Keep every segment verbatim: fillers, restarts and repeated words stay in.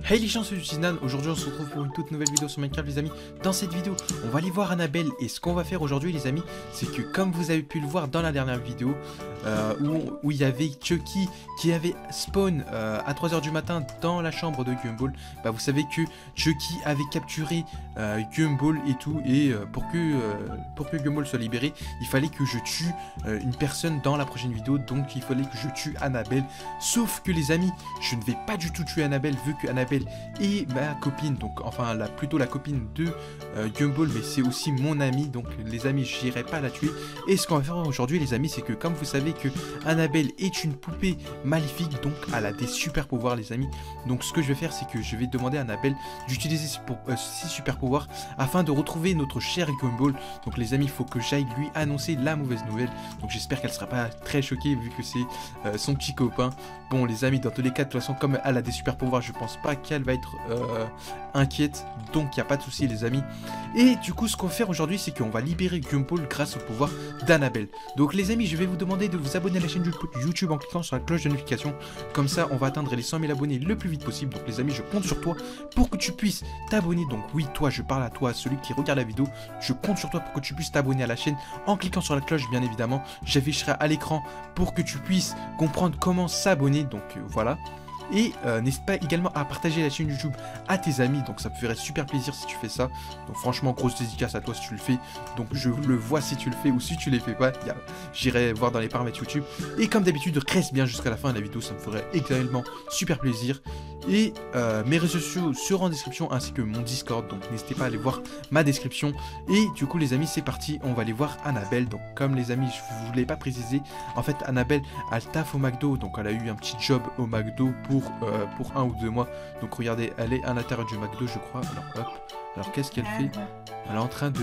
Hey les gens, c'est Nan. Aujourd'hui on se retrouve pour une toute nouvelle vidéo sur Minecraft les amis. Dans cette vidéo on va aller voir Annabelle. Et ce qu'on va faire aujourd'hui les amis, c'est que comme vous avez pu le voir dans la dernière vidéo euh, où, où il y avait Chucky qui avait spawn euh, à trois heures du matin dans la chambre de Gumball. Bah vous savez que Chucky avait capturé euh, Gumball et tout. Et euh, pour, que, euh, pour que Gumball soit libéré, il fallait que je tue euh, une personne dans la prochaine vidéo. Donc il fallait que je tue Annabelle. Sauf que les amis, je ne vais pas du tout tuer Annabelle vu que Annabelle et ma copine, donc enfin la, plutôt la copine de euh, Gumball, mais c'est aussi mon ami, donc les amis j'irai pas la tuer. Et ce qu'on va faire aujourd'hui les amis, c'est que comme vous savez que Annabelle est une poupée maléfique, donc elle a des super pouvoirs les amis. Donc ce que je vais faire, c'est que je vais demander à Annabelle d'utiliser ses, euh, ses super pouvoirs afin de retrouver notre cher Gumball. Donc les amis, il faut que j'aille lui annoncer la mauvaise nouvelle. Donc j'espère qu'elle sera pas très choquée vu que c'est euh, son petit copain. Bon les amis, dans tous les cas, de toute façon comme elle a des super pouvoirs, je pense pas qu'elle va être euh, inquiète, donc il n'y a pas de souci les amis. Et du coup ce qu'on va faire aujourd'hui, c'est qu'on va libérer Gumball grâce au pouvoir d'Annabelle. Donc les amis, je vais vous demander de vous abonner à la chaîne YouTube en cliquant sur la cloche de notification, comme ça on va atteindre les cent mille abonnés le plus vite possible. Donc les amis, je compte sur toi pour que tu puisses t'abonner. Donc oui, toi, je parle à toi, celui qui regarde la vidéo, je compte sur toi pour que tu puisses t'abonner à la chaîne en cliquant sur la cloche bien évidemment. J'afficherai à l'écran pour que tu puisses comprendre comment s'abonner. Donc euh, voilà. Et euh, n'hésite pas également à partager la chaîne YouTube à tes amis, donc ça me ferait super plaisir si tu fais ça. Donc franchement, grosse dédicace à toi si tu le fais. Donc je le vois si tu le fais ou si tu les fais pas, j'irai voir dans les paramètres YouTube. Et comme d'habitude, reste bien jusqu'à la fin de la vidéo, ça me ferait également super plaisir. Et euh, mes réseaux sociaux seront en description ainsi que mon Discord, donc n'hésitez pas à aller voir ma description. Et du coup les amis, c'est parti, on va aller voir Annabelle. Donc comme les amis, je ne vous l'ai pas précisé, en fait Annabelle elle taffe au McDo, donc elle a eu un petit job au McDo pour, euh, pour un ou deux mois. Donc regardez, elle est à l'intérieur du McDo je crois. Alors hop, alors qu'est-ce qu'elle fait? Elle est en train de...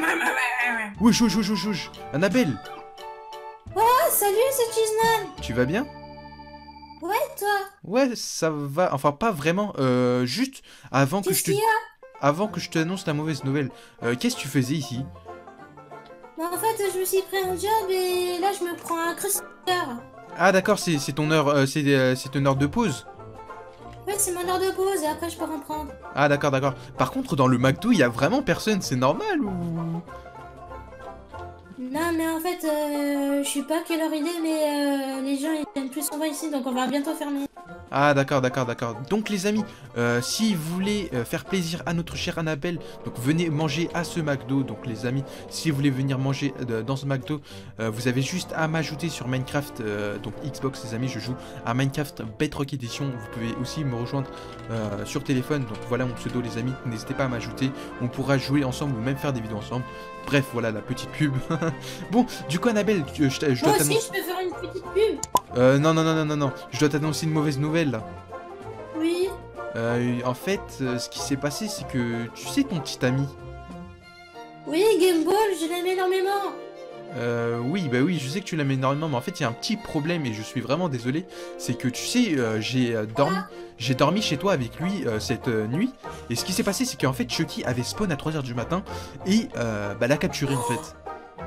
Wesh wesh wesh wesh wesh Annabelle. Oh salut, c'est Chiznan. Tu vas bien? Ouais, toi? Ouais, ça va, enfin pas vraiment, euh, juste avant que je te... Avant que je te annonce la mauvaise nouvelle, euh, qu'est-ce que tu faisais ici? Bah en fait, je me suis pris un job et là je me prends un crucifixion. Ah d'accord, c'est ton heure, euh, c'est euh, une heure de pause? Ouais, c'est mon heure de pause et après je peux reprendre. Ah d'accord, d'accord. Par contre, dans le McDo, il y a vraiment personne, c'est normal ou... Non mais en fait, euh, je sais pas quelle heure il est, mais euh, les gens ils viennent plus souvent ici, donc on va bientôt fermer. Ah d'accord, d'accord, d'accord. Donc les amis, euh, si vous voulez euh, faire plaisir à notre chère Annabelle, donc venez manger à ce McDo. Donc les amis, si vous voulez venir manger euh, dans ce McDo, euh, vous avez juste à m'ajouter sur Minecraft, euh, donc Xbox les amis, je joue à Minecraft Bedrock Edition. Vous pouvez aussi me rejoindre euh, sur téléphone, donc voilà mon pseudo les amis, n'hésitez pas à m'ajouter, on pourra jouer ensemble ou même faire des vidéos ensemble. Bref, voilà la petite pub. Bon, du coup Annabelle, je, je, je dois Moi aussi je peux faire une petite pub. Euh, non, non, non, non, non, non, je dois t'annoncer une mauvaise nouvelle là. Oui. Euh, en fait, euh, ce qui s'est passé, c'est que tu sais ton petit ami. Oui, Gumball, je l'aime énormément. Euh, oui, bah oui, je sais que tu l'aimes énormément, mais en fait, il y a un petit problème et je suis vraiment désolé. C'est que tu sais, euh, j'ai euh, dormi, j'ai dormi chez toi avec lui euh, cette euh, nuit. Et ce qui s'est passé, c'est qu'en fait, Chucky avait spawn à trois heures du matin et euh, bah l'a capturé en fait.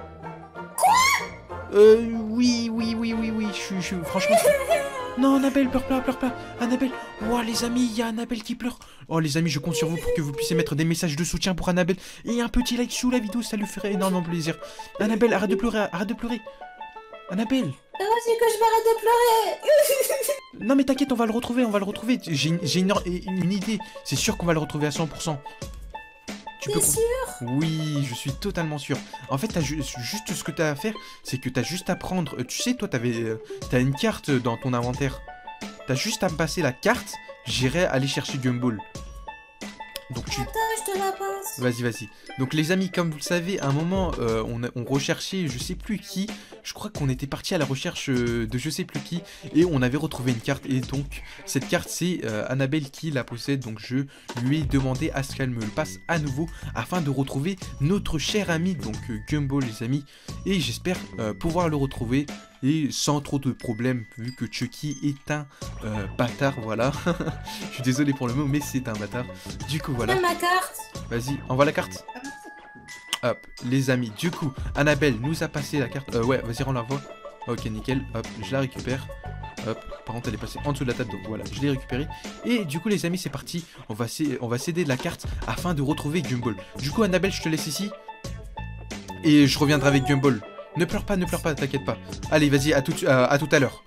Euh, oui, oui, oui, oui, oui, je suis, je suis, franchement... Non, Annabelle, pleure pas, pleure pas. Annabelle, oh les amis, il y a Annabelle qui pleure. Oh les amis, je compte sur vous pour que vous puissiez mettre des messages de soutien pour Annabelle. Et un petit like sous la vidéo, ça lui ferait énormément plaisir. Annabelle, arrête de pleurer, arrête de pleurer. Annabelle. Ah, c'est que je m'arrête de pleurer. Non mais t'inquiète, on va le retrouver, on va le retrouver. J'ai une, une, une idée, c'est sûr qu'on va le retrouver à cent pour cent. Tu T'es sûr? Oui, je suis totalement sûr. En fait, as ju juste ce que tu as à faire, c'est que tu as juste à prendre... Tu sais, toi, t'avais, euh, t'as une carte dans ton inventaire. Tu as juste à me passer la carte, j'irai aller chercher Gumball. Donc tu... Attends, je te la passe. Vas-y, vas-y. Donc les amis, comme vous le savez, à un moment, euh, on, a, on recherchait je sais plus qui. Je crois qu'on était parti à la recherche euh, de je sais plus qui. Et on avait retrouvé une carte. Et donc, cette carte, c'est euh, Annabelle qui la possède. Donc je lui ai demandé à ce qu'elle me le passe à nouveau afin de retrouver notre cher ami, donc euh, Gumball, les amis. Et j'espère euh, pouvoir le retrouver. Et sans trop de problèmes, vu que Chucky est un euh, bâtard, voilà. Je suis désolé pour le mot, mais c'est un bâtard. Du coup, voilà. Ma carte. Vas-y, envoie la carte. Hop, les amis, du coup, Annabelle nous a passé la carte. Euh, ouais, vas-y, rends la voix. Ok, nickel. Hop, je la récupère. Hop, par contre elle est passée en dessous de la table, donc voilà, je l'ai récupérée. Et du coup les amis, c'est parti, on va, on va céder la carte afin de retrouver Gumball. Du coup Annabelle, je te laisse ici. Et je reviendrai avec Gumball. Ne pleure pas, ne pleure pas, t'inquiète pas. Allez, vas-y, à tout, à, à tout à l'heure.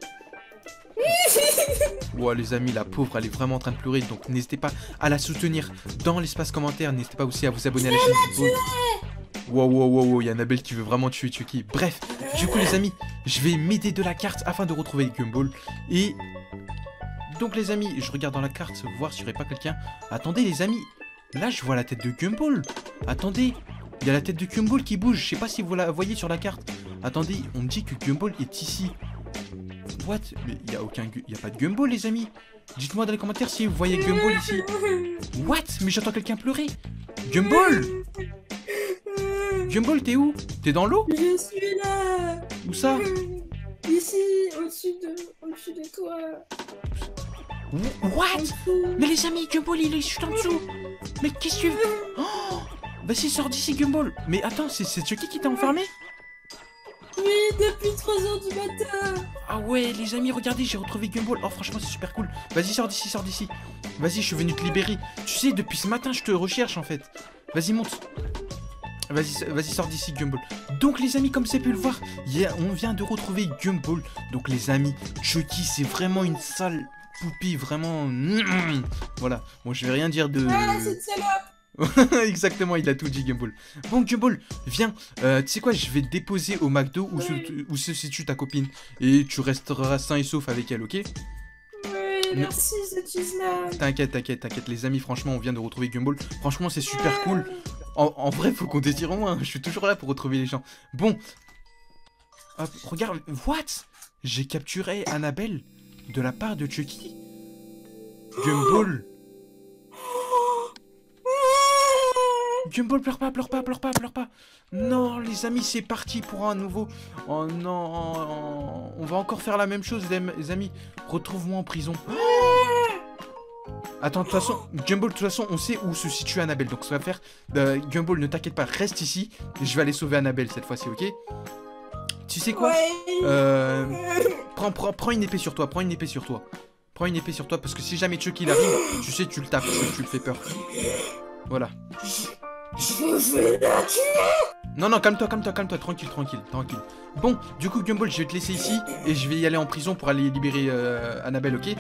Wow, les amis, la pauvre, elle est vraiment en train de pleurer. Donc n'hésitez pas à la soutenir dans l'espace commentaire. N'hésitez pas aussi à vous abonner à la chaîne. Wow, wow, wow, wow, il y a Annabelle qui veut vraiment tuer Chucky. Bref, du coup les amis, je vais m'aider de la carte afin de retrouver Gumball. Et donc les amis, je regarde dans la carte, voir s'il n'y aurait pas quelqu'un. Attendez les amis, là je vois la tête de Gumball. Attendez, il y a la tête de Gumball qui bouge. Je sais pas si vous la voyez sur la carte. Attendez, on me dit que Gumball est ici. What? Mais il n'y a aucun... Il n'y a pas de Gumball les amis. Dites-moi dans les commentaires si vous voyez Gumball ici. What? Mais j'entends quelqu'un pleurer. Gumball! Gumball, t'es où? T'es dans l'eau? Je suis là. Où ça? Ici, au-dessus de... au-dessus de toi. What? Mais les amis, Gumball il est juste en dessous. Mais qu'est-ce que tu... Oh, vas-y, sors d'ici Gumball. Mais attends, c'est Chucky qui t'a enfermé? Oui, depuis trois heures du matin. Ah ouais, les amis, regardez, j'ai retrouvé Gumball. Oh, franchement, c'est super cool. Vas-y, sors d'ici, sors d'ici. Vas-y, je suis venu te libérer. Tu sais, depuis ce matin, je te recherche, en fait. Vas-y, monte. Vas-y, vas-y, sors d'ici, Gumball. Donc, les amis, comme c'est pu le voir, yeah, on vient de retrouver Gumball. Donc, les amis, Chucky, c'est vraiment une sale poupie, vraiment... Voilà. Bon, je vais rien dire de... Ah, cette salope. Exactement, il a tout dit Gumball. Bon Gumball, viens, euh, tu sais quoi, je vais te déposer au McDo où, se, où se situe ta copine. Et tu resteras sain et sauf avec elle, ok? Oui, merci, c'est Chisna. T'inquiète, t'inquiète, t'inquiète, les amis, franchement, on vient de retrouver Gumball. Franchement, c'est super cool. En, en vrai, faut qu'on désire au moins, je suis toujours là pour retrouver les gens. Bon, hop, regarde, what? J'ai capturé Annabelle de la part de Chucky. Gumball. Gumball, pleure pas, pleure pas, pleure pas, pleure pas. Non, les amis, c'est parti pour un nouveau... Oh non, on va encore faire la même chose, les amis. Retrouve-moi en prison. Attends, de toute façon, Gumball, de toute façon, on sait où se situe Annabelle. Donc, ce qu'on va faire, euh, Gumball, ne t'inquiète pas, reste ici. Et je vais aller sauver Annabelle cette fois-ci, ok? Tu sais quoi? euh, prends, prends, prends une épée sur toi, prends une épée sur toi. Prends une épée sur toi, parce que si jamais Chucky il arrive, tu sais, tu le tapes, tu, tu le fais peur. Voilà. Je vais la tuer. Non, non, calme-toi, calme-toi, calme-toi, tranquille, tranquille, tranquille. Bon, du coup, Gumball, je vais te laisser ici et je vais y aller en prison pour aller libérer euh, Annabelle, ok?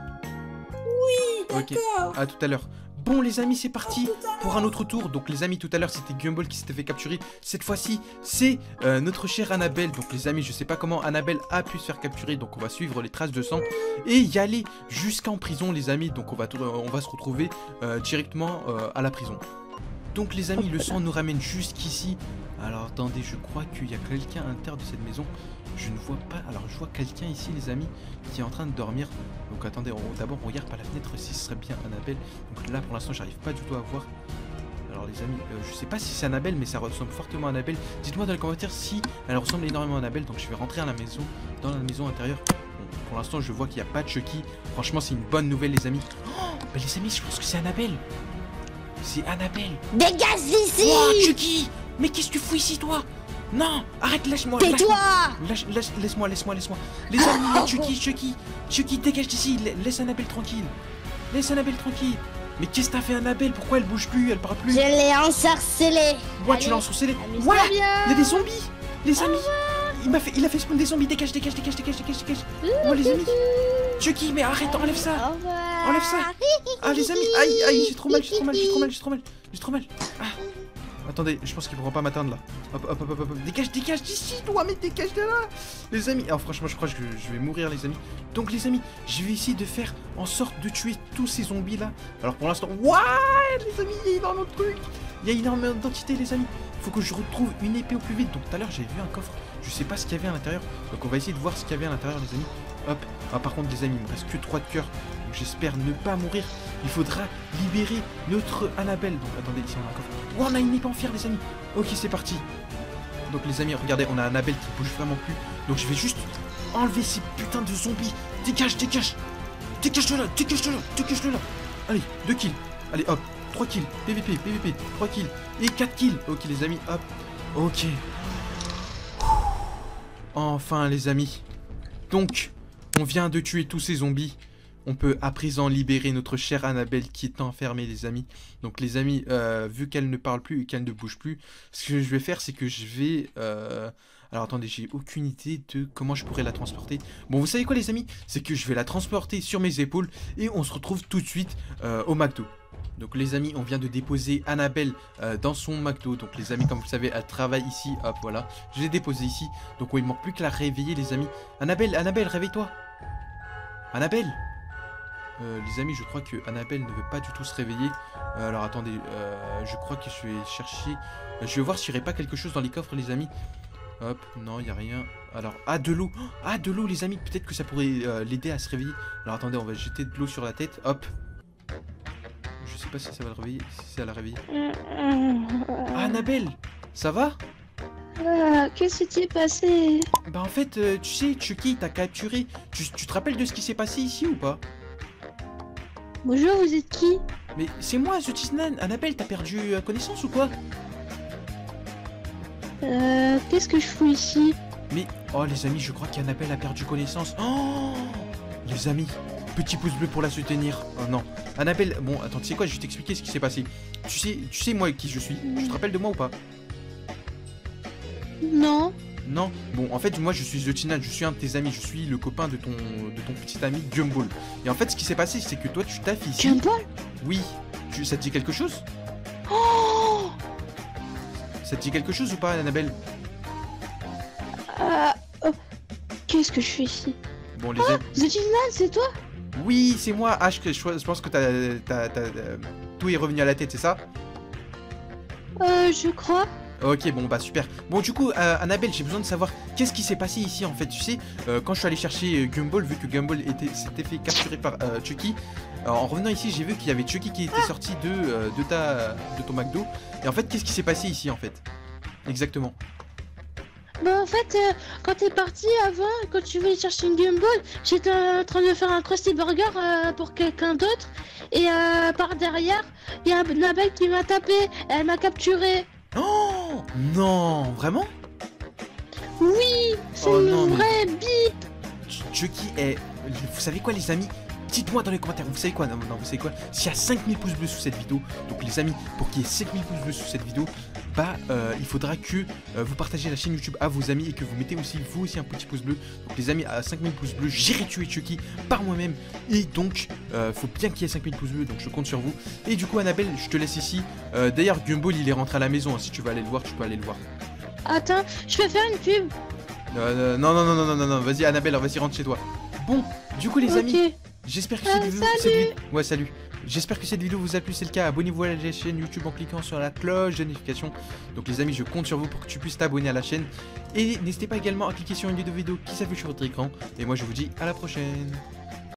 Oui, d'accord. Ok, à tout à l'heure. Bon, les amis, c'est parti pour un autre tour. Donc, les amis, tout à l'heure, c'était Gumball qui s'était fait capturer. Cette fois-ci, c'est euh, notre chère Annabelle. Donc, les amis, je sais pas comment Annabelle a pu se faire capturer. Donc, on va suivre les traces de sang et y aller jusqu'en prison, les amis. Donc, on va, on va se retrouver euh, directement euh, à la prison. Donc les amis, le sang nous ramène jusqu'ici. Alors attendez, je crois qu'il y a quelqu'un à l'intérieur de cette maison. Je ne vois pas. Alors je vois quelqu'un ici les amis qui est en train de dormir. Donc attendez, d'abord on regarde par la fenêtre si ce serait bien Annabelle. Donc là pour l'instant j'arrive pas du tout à voir. Alors les amis, euh, je sais pas si c'est Annabelle mais ça ressemble fortement à Annabelle. Dites-moi dans les commentaires si elle ressemble énormément à Annabelle. Donc je vais rentrer à la maison, dans la maison intérieure. Bon, pour l'instant je vois qu'il n'y a pas de Chucky. Franchement c'est une bonne nouvelle les amis. Oh, bah les amis je pense que c'est Annabelle. C'est Annabelle. Dégage d'ici. Oh, Chucky. Mais qu'est-ce que tu fous ici, toi? Non, arrête, lâche-moi. Tais-toi. Lâche, lâche, laisse-moi, laisse-moi, laisse-moi. Les amis, Chucky, Chucky. Chucky, dégage d'ici. Laisse Annabelle tranquille. Laisse Annabelle tranquille. Mais qu'est-ce que t'as fait, Annabelle? Pourquoi elle bouge plus? Elle parle plus? Je l'ai ensorcelée. Ouais, tu l'as ensorcelée. Amuse-toi Ouais, bien. il y a des zombies. Les amis. Il m'a fait, il a fait spawn des zombies. Dégage, dégage, dégage, dégage, dégage, dégage. Oh, les amis. Chucky, mais arrête, enlève ça. Au revoir. Enlève ça. Ah les amis, aïe aïe, j'ai trop mal, j'ai trop mal, j'ai trop mal, j'ai trop mal, j'ai trop mal. Ah. Attendez, je pense qu'il pourra pas m'atteindre là. Hop hop hop hop hop, dégage, dégage d'ici toi, mais dégage de là. Les amis, alors franchement je crois que je vais mourir les amis. Donc les amis, je vais essayer de faire en sorte de tuer tous ces zombies là. Alors pour l'instant, ouais les amis, il y a énormément de trucs. Il y a énormément d'entités les amis. Faut que je retrouve une épée au plus vite. Donc tout à l'heure j'avais vu un coffre. Je sais pas ce qu'il y avait à l'intérieur. Donc on va essayer de voir ce qu'il y avait à l'intérieur les amis. Hop. Ah par contre les amis, il me reste que trois de cœur. Donc j'espère ne pas mourir. Il faudra libérer notre Annabelle. Donc attendez, ici on a un coffre. Oh on a une épée en fer les amis. Ok c'est parti. Donc les amis, regardez, on a Annabelle qui bouge vraiment plus. Donc je vais juste enlever ces putains de zombies. Dégage, dégage. Dégage de là, dégage de là, dégage de là. Allez, deux kills. Allez hop, trois kills. P V P, P V P, trois kills. Et quatre kills. Ok les amis, hop. Ok. Enfin les amis. Donc, On vient de tuer tous ces zombies. On peut à présent libérer notre chère Annabelle qui est enfermée, les amis. Donc les amis, euh, vu qu'elle ne parle plus et qu'elle ne bouge plus, ce que je vais faire, c'est que je vais... Euh... Alors attendez, j'ai aucune idée de comment je pourrais la transporter. Bon, vous savez quoi les amis? C'est que je vais la transporter sur mes épaules et on se retrouve tout de suite euh, au McDo. Donc les amis, on vient de déposer Annabelle euh, dans son McDo. Donc les amis, comme vous le savez, elle travaille ici. Hop, voilà. Je l'ai déposée ici. Donc oh, il ne manque plus que la réveiller, les amis. Annabelle, Annabelle, réveille-toi. Annabelle. Euh, les amis, je crois que Annabelle ne veut pas du tout se réveiller. Euh, alors attendez, euh, je crois que je vais chercher... Euh, je vais voir s'il n'y aurait pas quelque chose dans les coffres, les amis. Hop, non, il n'y a rien. Alors, ah, de l'eau. Ah, de l'eau, les amis. Peut-être que ça pourrait euh, l'aider à se réveiller. Alors attendez, on va jeter de l'eau sur la tête. Hop. Je sais pas si ça va le réveiller, si ça la réveille. Ah, Annabelle, ça va? Ah, qu'est-ce qui s'est passé? Bah en fait, euh, tu sais, Chucky t'a capturé. Tu, tu te rappelles de ce qui s'est passé ici ou pas? Bonjour, vous êtes qui? Mais c'est moi, The Tisnan. Annabelle, t'as perdu euh, connaissance ou quoi? Euh, qu'est-ce que je fous ici? Mais, oh les amis, je crois qu'Annabelle a perdu connaissance. Oh, les amis, petit pouce bleu pour la soutenir. Oh non, Annabelle, bon, attends, tu sais quoi, je vais t'expliquer ce qui s'est passé. Tu sais, tu sais moi qui je suis. Tu te rappelles de moi ou pas? Non. Non. Bon, en fait, moi, je suis The Tisnan, je suis un de tes amis, je suis le copain de ton, de ton petit ami Gumball. Et en fait, ce qui s'est passé, c'est que toi, tu taffes ici. Gumball? Oui. Tu, ça te dit quelque chose? Oh, Ça te dit quelque chose ou pas, Annabelle? euh, oh. Qu'est-ce que je fais ici? Bon, les Ah, amis. The Tisnan, c'est toi? Oui, c'est moi. Ah, je, je, je pense que t'as, t'as, t'as, euh, tout est revenu à la tête, c'est ça? Euh, je crois. Ok, bon, bah super. Bon, du coup, euh, Annabelle, j'ai besoin de savoir qu'est-ce qui s'est passé ici, en fait. Tu sais, euh, quand je suis allé chercher euh, Gumball, vu que Gumball était, s'était fait capturer par euh, Chucky, euh, en revenant ici, j'ai vu qu'il y avait Chucky qui était sorti de, euh, de, ta, de ton McDo. Et en fait, qu'est-ce qui s'est passé ici, en fait? Exactement. Bah en fait, euh, quand t'es parti avant, quand tu voulais chercher une Gumball, j'étais en train de faire un Krusty Burger euh, pour quelqu'un d'autre. Et euh, par derrière, il y a Annabelle qui m'a tapé, elle m'a capturé. Oh non, vraiment? Oui, c'est Oh une non, mais- vraie bite. Ch- Chucky est... Vous savez quoi, les amis? Dites-moi dans les commentaires, vous savez quoi? Non, non, vous savez quoi? S'il y a cinq mille pouces bleus sous cette vidéo, donc les amis, pour qu'il y ait cinq mille pouces bleus sous cette vidéo, bah, euh, il faudra que euh, vous partagez la chaîne YouTube à vos amis et que vous mettez aussi, vous aussi, un petit pouce bleu. Donc les amis, à cinq mille pouces bleus, j'irai tuer Chucky par moi-même. Et donc, euh, faut bien qu'il y ait cinq mille pouces bleus, donc je compte sur vous. Et du coup, Annabelle, je te laisse ici. Euh, D'ailleurs, Gumball, il est rentré à la maison, hein. Si tu veux aller le voir, tu peux aller le voir. Attends, je vais faire une pub. Euh, non, non, non, non, non, non, non, vas-y, Annabelle, vas-y, rentre chez toi. Bon, du coup, les Ok. amis... J'espère que Ah, cette vidéo... cette vid- Ouais, salut. J'espère que cette vidéo vous a plu, c'est le cas. Abonnez-vous à la chaîne YouTube en cliquant sur la cloche de notification. Donc les amis, je compte sur vous pour que tu puisses t'abonner à la chaîne. Et n'hésitez pas également à cliquer sur une vidéo vidéo qui s'affiche sur votre écran. Et moi, je vous dis à la prochaine.